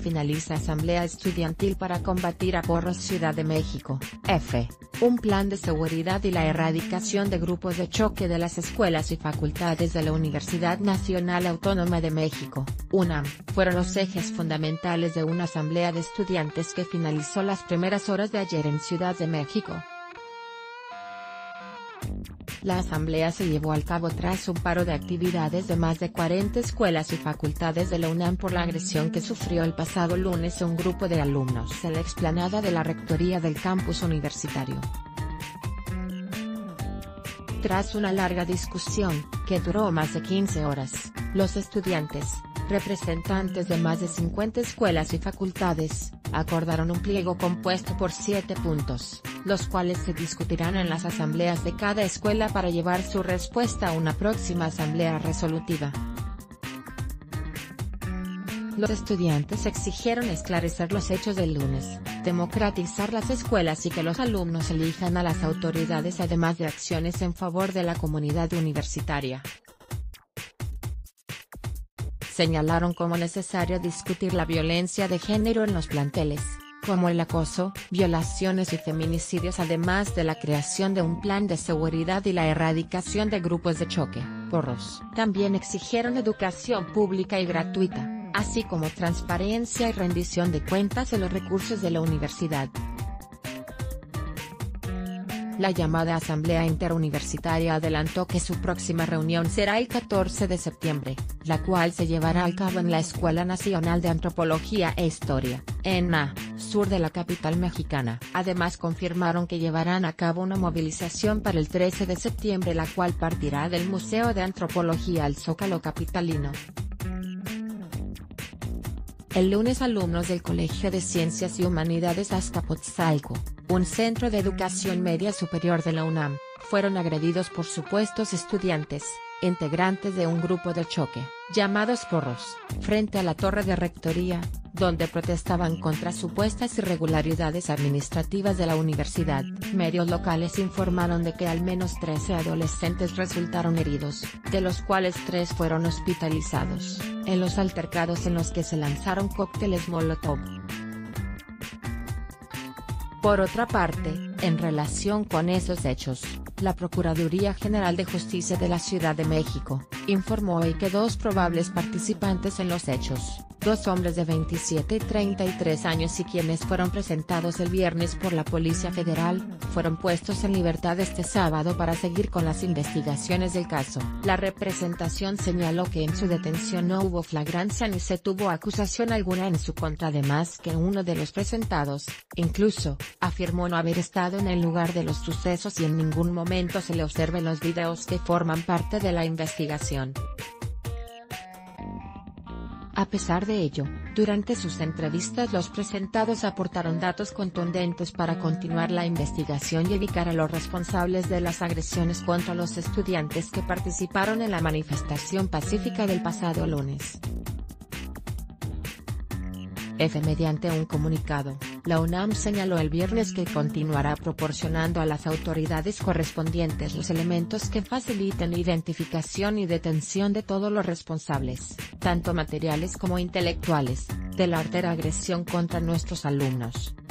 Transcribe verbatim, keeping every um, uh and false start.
finaliza Asamblea Estudiantil para combatir a porros Ciudad de México, F. Un plan de seguridad y la erradicación de grupos de choque de las escuelas y facultades de la Universidad Nacional Autónoma de México, UNAM, fueron los ejes fundamentales de una asamblea de estudiantes que finalizó las primeras horas de ayer en Ciudad de México. La asamblea se llevó al cabo tras un paro de actividades de más de cuarenta escuelas y facultades de la UNAM por la agresión que sufrió el pasado lunes un grupo de alumnos en la explanada de la rectoría del campus universitario. Tras una larga discusión, que duró más de quince horas, los estudiantes, representantes de más de cincuenta escuelas y facultades, acordaron un pliego compuesto por siete puntos, los cuales se discutirán en las asambleas de cada escuela para llevar su respuesta a una próxima asamblea resolutiva. Los estudiantes exigieron esclarecer los hechos del lunes, democratizar las escuelas y que los alumnos elijan a las autoridades, además de acciones en favor de la comunidad universitaria. Señalaron como necesario discutir la violencia de género en los planteles, como el acoso, violaciones y feminicidios, además de la creación de un plan de seguridad y la erradicación de grupos de choque, porros. También exigieron educación pública y gratuita, así como transparencia y rendición de cuentas de los recursos de la universidad. La llamada Asamblea Interuniversitaria adelantó que su próxima reunión será el catorce de septiembre, la cual se llevará a cabo en la Escuela Nacional de Antropología e Historia, en la sur de la capital mexicana. Además confirmaron que llevarán a cabo una movilización para el trece de septiembre, la cual partirá del Museo de Antropología al Zócalo capitalino. El lunes alumnos del Colegio de Ciencias y Humanidades Azcapotzalco, un centro de educación media superior de la UNAM, fueron agredidos por supuestos estudiantes, integrantes de un grupo de choque, llamados porros, frente a la torre de rectoría, donde protestaban contra supuestas irregularidades administrativas de la universidad. Medios locales informaron de que al menos trece adolescentes resultaron heridos, de los cuales tres fueron hospitalizados, en los altercados en los que se lanzaron cócteles Molotov. Por otra parte, en relación con esos hechos, la Procuraduría General de Justicia de la Ciudad de México, informó hoy que dos probables participantes en los hechos, dos hombres de veintisiete y treinta y tres años y quienes fueron presentados el viernes por la Policía Federal, fueron puestos en libertad este sábado para seguir con las investigaciones del caso. La representación señaló que en su detención no hubo flagrancia ni se tuvo acusación alguna en su contra, además que uno de los presentados, incluso, afirmó no haber estado en el lugar de los sucesos y en ningún momento se le observen los videos que forman parte de la investigación. A pesar de ello, durante sus entrevistas los presentados aportaron datos contundentes para continuar la investigación y ubicar a los responsables de las agresiones contra los estudiantes que participaron en la manifestación pacífica del pasado lunes. F. Mediante un comunicado, la UNAM señaló el viernes que continuará proporcionando a las autoridades correspondientes los elementos que faciliten la identificación y detención de todos los responsables, tanto materiales como intelectuales, de la artera agresión contra nuestros alumnos.